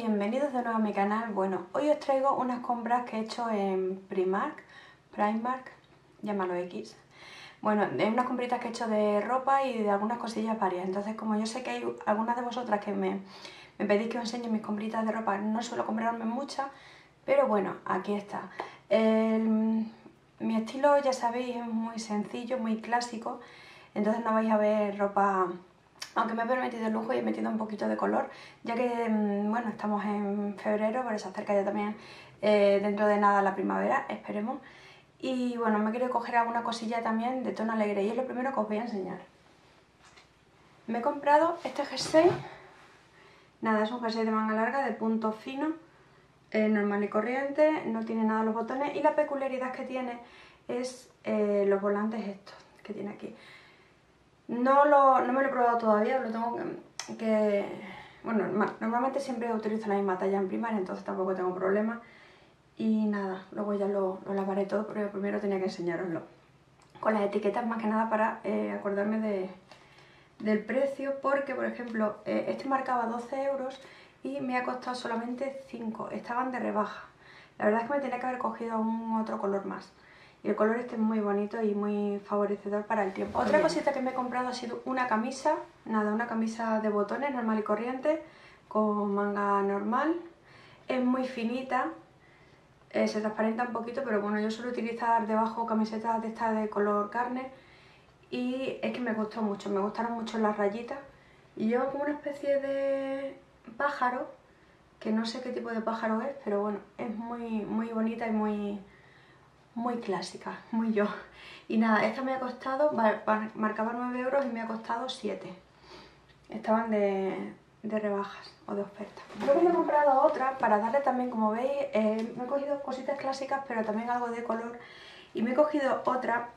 bienvenidos de nuevo a mi canal. Bueno, hoy os traigo unas compras que he hecho en Primark, llámalo X. Bueno, es unas compritas que he hecho de ropa y de algunas cosillas varias. Entonces, como yo sé que hay algunas de vosotras que me pedís que os enseñe mis compritas de ropa, no suelo comprarme muchas, pero bueno, aquí está. Mi estilo, ya sabéis, es muy sencillo, muy clásico, entonces no vais a ver ropa... Aunque me he permitido el lujo y he metido un poquito de color, ya que, bueno, estamos en febrero, pero se acerca ya también dentro de nada la primavera, esperemos. Y bueno, me quiero coger alguna cosilla también de tono alegre y es lo primero que os voy a enseñar. Me he comprado este jersey, nada, es un jersey de manga larga, de punto fino, normal y corriente, no tiene nada los botones y la peculiaridad que tiene es los volantes estos que tiene aquí. No me lo he probado todavía, lo tengo que... Bueno, normalmente siempre utilizo la misma talla en Primark, entonces tampoco tengo problema. Y nada, luego ya lo lavaré todo, pero primero tenía que enseñaroslo. Con las etiquetas más que nada para acordarme del precio, porque por ejemplo, este marcaba 12 euros y me ha costado solamente 5, estaban de rebaja. La verdad es que me tenía que haber cogido un otro color más. Y el color este es muy bonito y muy favorecedor para el tiempo. Otra cosita que me he comprado ha sido una camisa, nada, una camisa de botones normal y corriente, con manga normal. Es muy finita, se transparenta un poquito, pero bueno, yo suelo utilizar debajo camisetas de estas de color carne. Y es que me gustó mucho, me gustaron mucho las rayitas. Y lleva como una especie de pájaro, que no sé qué tipo de pájaro es, pero bueno, es muy bonita y muy clásica, muy yo. Y nada, esta me ha costado, marcaba 9 euros y me ha costado 7. Estaban de rebajas o de oferta. Luego me he comprado otra para darle también, como veis, me he cogido cositas clásicas pero también algo de color. Y me he cogido otra,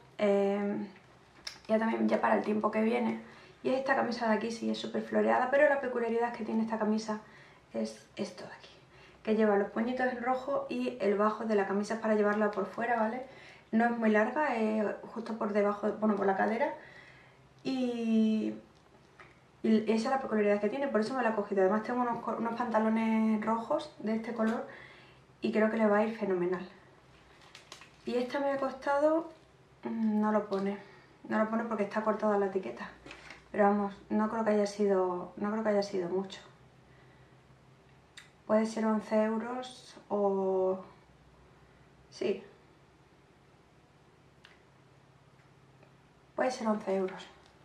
ya para el tiempo que viene. Y es esta camisa de aquí, sí, es súper floreada, pero la peculiaridad que tiene esta camisa es esto de aquí, que lleva los puñitos en rojo y el bajo de la camisa es para llevarla por fuera, ¿vale? No es muy larga, es justo por debajo, bueno, por la cadera. Y esa es la peculiaridad que tiene, por eso me la he cogido. Además tengo unos pantalones rojos de este color y creo que le va a ir fenomenal. Y esta me ha costado, no lo pone porque está cortada la etiqueta. Pero vamos, no creo que haya sido mucho. Puede ser 11 euros o... sí. Puede ser 11 euros.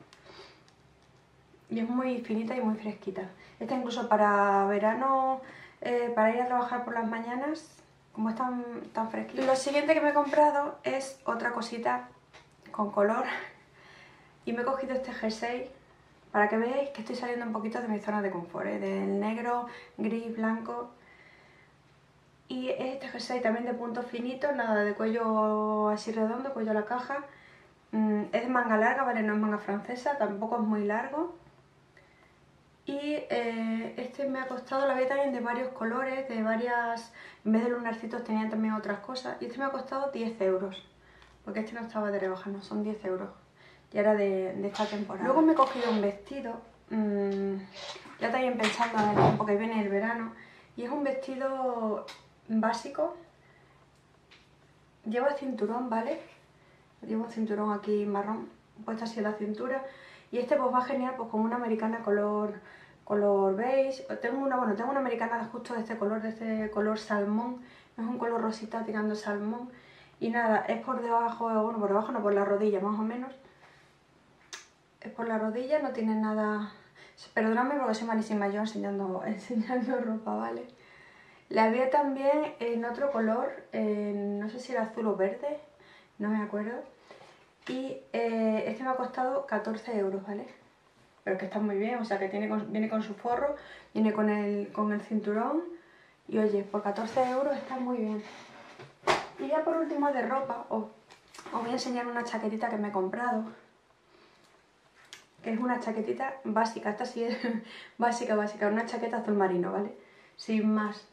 Y es muy finita y muy fresquita. Esta incluso para verano, para ir a trabajar por las mañanas, como es tan fresquita. Lo siguiente que me he comprado es otra cosita con color. Y me he cogido este jersey para que veáis que estoy saliendo un poquito de mi zona de confort, del negro, gris, blanco. Y es este jersey también de punto finito, nada de cuello así redondo, cuello a la caja. Es de manga larga, ¿vale? No es manga francesa, tampoco es muy largo. Y este me ha costado, la había también de varios colores, de varias... En vez de lunarcitos tenían también otras cosas. Y este me ha costado 10 euros, porque este no estaba de rebaja, no, son 10 euros. Y era de esta temporada. Luego me he cogido un vestido, ya también pensando en el tiempo que viene, el verano. Y es un vestido básico, lleva cinturón, ¿vale? Lleva un cinturón aquí marrón, puesto así en la cintura. Y este pues va genial pues con una americana color beige. Tengo una americana justo de este color salmón. Es un color rosita tirando salmón. Y nada, es por debajo, bueno, por debajo no, por la rodilla más o menos. Es por la rodilla, no tiene nada... Perdóname porque soy malísima yo enseñando ropa, ¿vale? La había también en otro color, no sé si era azul o verde, no me acuerdo. Y este me ha costado 14 euros, ¿vale? Pero que está muy bien, o sea que viene con su forro, viene con el cinturón. Y oye, por 14 euros está muy bien. Y ya por último de ropa, os voy a enseñar una chaquetita que me he comprado. Que es una chaquetita básica, esta sí es básica, una chaqueta azul marino, ¿vale? Sin más.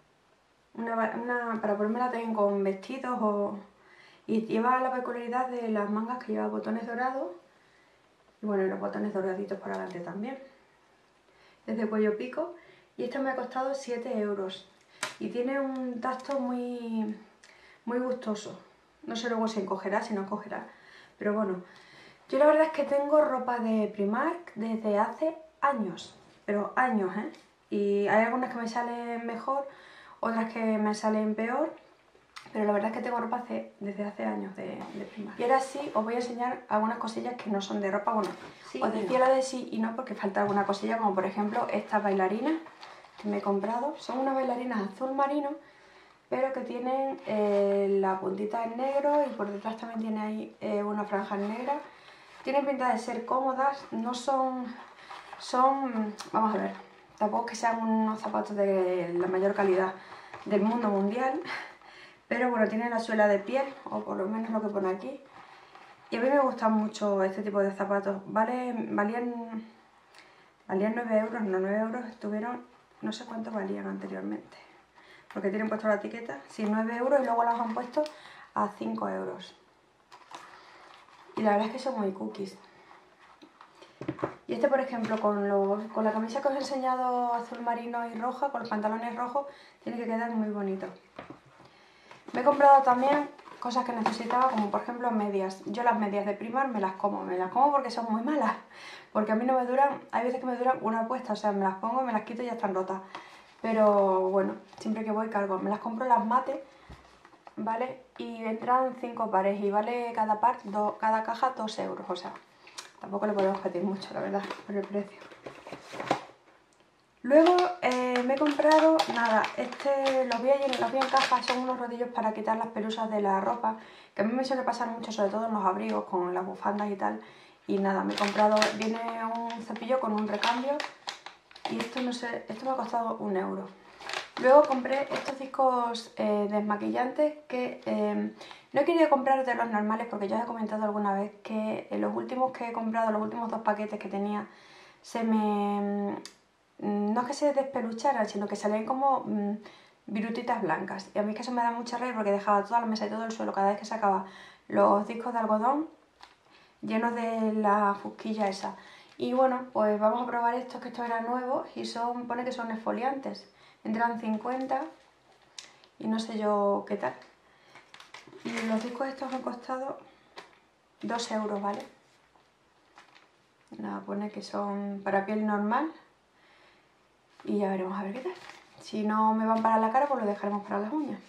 Para ponérmela también con vestidos o... Y lleva la peculiaridad de las mangas que lleva botones dorados. Y bueno, y los botones doraditos por adelante también. Desde cuello pico. y esta me ha costado 7 euros y tiene un tacto muy gustoso. No sé luego si encogerá, si no encogerá, pero bueno. Yo la verdad es que tengo ropa de Primark desde hace años, pero años, ¿eh? Y hay algunas que me salen mejor, otras que me salen peor, pero la verdad es que tengo ropa desde hace años de Primark. Y ahora sí os voy a enseñar algunas cosillas que no son de ropa. Bueno, sí, os decía lo de sí y no porque falta alguna cosilla, como por ejemplo estas bailarinas que me he comprado. Son unas bailarinas azul marino, pero que tienen la puntita en negro y por detrás también tiene ahí una franja negra. Tienen pinta de ser cómodas, no son... vamos a ver, tampoco es que sean unos zapatos de la mayor calidad del mundo mundial, pero bueno, tienen la suela de piel, o por lo menos lo que pone aquí. Y a mí me gustan mucho este tipo de zapatos. Valían 9 euros, no 9 euros, estuvieron, no sé cuánto valían anteriormente. Porque tienen puesto la etiqueta, sí, 9 euros y luego las han puesto a 5 euros. Y la verdad es que son muy cookies. Y este, por ejemplo, con la camisa que os he enseñado azul marino y roja, con los pantalones rojos, tiene que quedar muy bonito. Me he comprado también cosas que necesitaba, como por ejemplo medias. Yo las medias de Primark me las como porque son muy malas. Porque a mí no me duran, hay veces que me duran una puesta, o sea, me las pongo, me las quito y ya están rotas. Pero bueno, siempre que voy cargo. Me las compro las mate, ¿vale? Y entran 5 pares y vale cada caja 2 euros, o sea, tampoco le podemos pedir mucho, la verdad, por el precio. Luego me he comprado, nada, los vi en caja, son unos rodillos para quitar las pelusas de la ropa, que a mí me suele pasar mucho, sobre todo en los abrigos, con las bufandas y tal. Y nada, me he comprado, viene un cepillo con un recambio y esto no sé, esto me ha costado 1 euro. Luego compré estos discos desmaquillantes que no he querido comprar de los normales porque ya os he comentado alguna vez que los últimos que he comprado, los últimos 2 paquetes que tenía, no es que se despelucharan, sino que salían como virutitas blancas. Y a mí es que eso me da mucha rabia porque dejaba toda la mesa y todo el suelo cada vez que sacaba los discos de algodón llenos de la fusquilla esa. Y bueno, pues vamos a probar estos, que estos eran nuevos y pone que son exfoliantes. Entran 50 y no sé yo qué tal. Y los discos estos han costado 2 euros, ¿vale? Nada, pone que son para piel normal. Y ya veremos a ver qué tal. Si no me van para la cara, pues lo dejaremos para las uñas.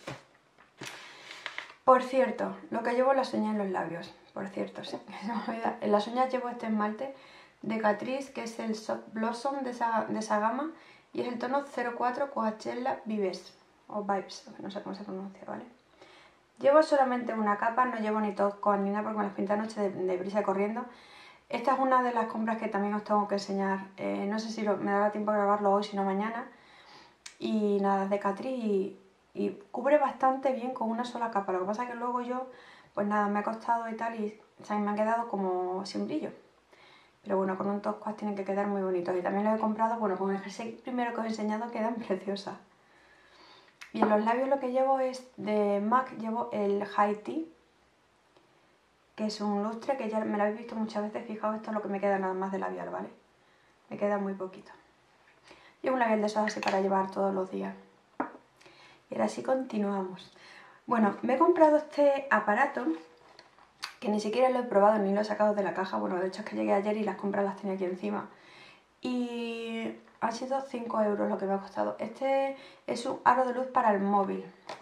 Por cierto, lo que llevo en las uñas en los labios. Por cierto, sí, en las uñas llevo este esmalte de Catrice, que es el Soft Blossom de esa gama. Y es el tono 04 Coachella Vives, o Vibes, no sé cómo se pronuncia, ¿vale? Llevo solamente una capa, no llevo ni tocón ni nada porque me las pinté anoche de prisa corriendo. Esta es una de las compras que también os tengo que enseñar. No sé si me dará tiempo a grabarlo hoy, si no mañana. Y nada, es de Catrice y cubre bastante bien con una sola capa. Lo que pasa es que luego yo, pues nada, me ha costado y tal y o sea, me han quedado como sin brillo. Pero bueno, con un Tosquas tienen que quedar muy bonitos. Y también los he comprado, bueno, con el jersey primero que os he enseñado quedan preciosas. Y en los labios lo que llevo es de MAC, llevo el High Tea, que es un lustre que ya me lo habéis visto muchas veces. Fijaos, esto es lo que me queda nada más de labial, ¿vale? Me queda muy poquito. Llevo un labial de esos así para llevar todos los días. Y ahora sí continuamos. Bueno, me he comprado este aparato, que ni siquiera lo he probado ni lo he sacado de la caja. Bueno, de hecho es que llegué ayer y las compras las tenía aquí encima. Y han sido 5 euros lo que me ha costado. Este es un aro de luz para el móvil.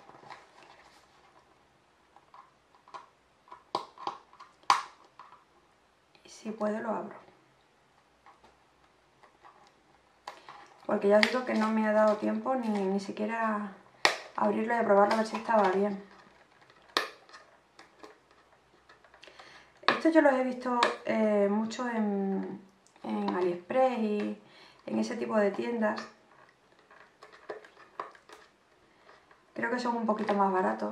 Y si puedo lo abro. Porque ya os digo que no me ha dado tiempo ni siquiera abrirlo y a probarlo a ver si estaba bien. Estos yo los he visto mucho en AliExpress y en ese tipo de tiendas. Creo que son un poquito más baratos.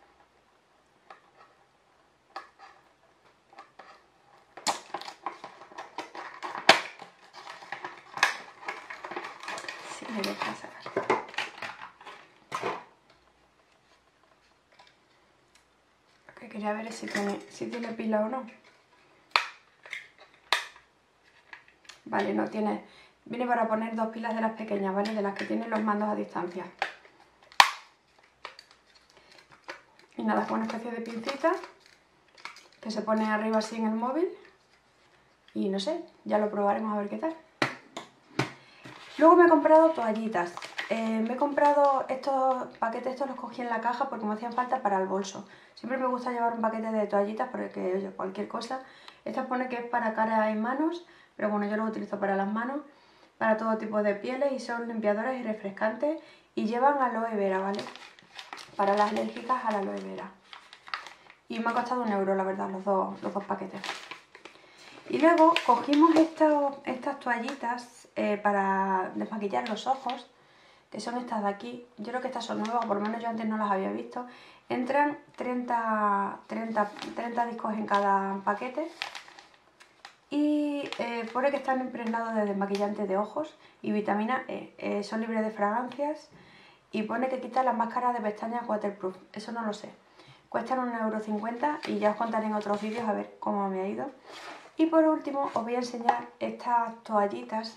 Sí, me deja sacar. Lo que quería ver es si tiene pila o no. Vale, no tiene Viene para poner 2 pilas de las pequeñas, ¿vale? De las que tienen los mandos a distancia. Y nada, con una especie de pincita que se pone arriba así en el móvil. Y no sé, ya lo probaremos a ver qué tal. Luego me he comprado toallitas. Me he comprado estos paquetes, estos los cogí en la caja porque me hacían falta para el bolso. Siempre me gusta llevar un paquete de toallitas porque, oye, cualquier cosa. Esta pone que es para cara y manos, pero bueno, yo lo utilizo para las manos, para todo tipo de pieles y son limpiadoras y refrescantes y llevan aloe vera, ¿vale? Para las alérgicas al aloe vera. Y me ha costado 1 euro, la verdad, los dos paquetes. Y luego cogimos estas toallitas para desmaquillar los ojos, que son estas de aquí. Yo creo que estas son nuevas, por lo menos yo antes no las había visto. Entran 30 discos en cada paquete y pone que están impregnados de desmaquillante de ojos y vitamina E. Son libres de fragancias y pone que quitan las máscaras de pestañas waterproof. Eso no lo sé. Cuestan 1,50 € y ya os contaré en otros vídeos a ver cómo me ha ido. Y por último os voy a enseñar estas toallitas.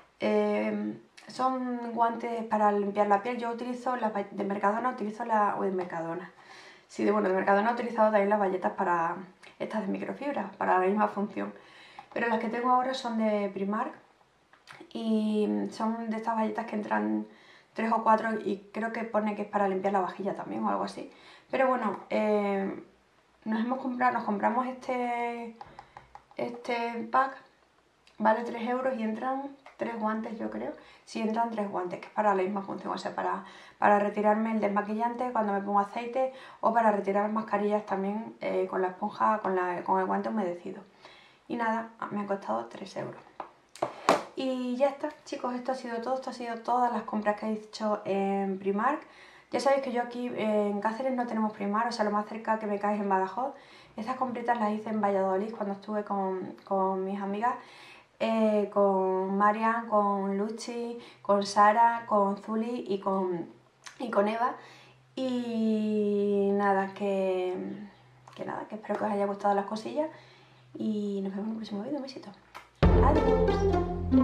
Son guantes para limpiar la piel. Yo utilizo las de Mercadona, de Mercadona. Sí, de Mercadona he utilizado también las bayetas para estas de microfibra, para la misma función. Pero las que tengo ahora son de Primark y son de estas bayetas que entran 3 o 4 y creo que pone que es para limpiar la vajilla también o algo así. Pero bueno, nos compramos este pack, vale 3 € y entran 3 guantes, yo creo. Sí, entran 3 guantes, que es para la misma función, o sea, para retirarme el desmaquillante cuando me pongo aceite o para retirar mascarillas también con la esponja, con el guante humedecido. Y nada, me ha costado 3 €. Y ya está, chicos, esto ha sido todo. Esto ha sido todas las compras que he hecho en Primark. Ya sabéis que yo aquí en Cáceres no tenemos Primark, o sea, lo más cerca que me cae es en Badajoz. Estas compritas las hice en Valladolid cuando estuve con mis amigas, con Marian, con Luchi, con Sara, con Zuli y con Eva. Y nada, que espero que os haya gustado las cosillas y nos vemos en el próximo vídeo. Un besito. Adiós.